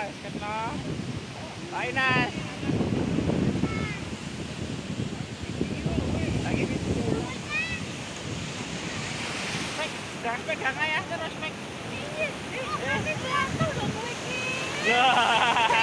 kena. Painas. Lagi itu. Spek, dah pegang aja terus spek. Iya, jatuh dong gue. Ya.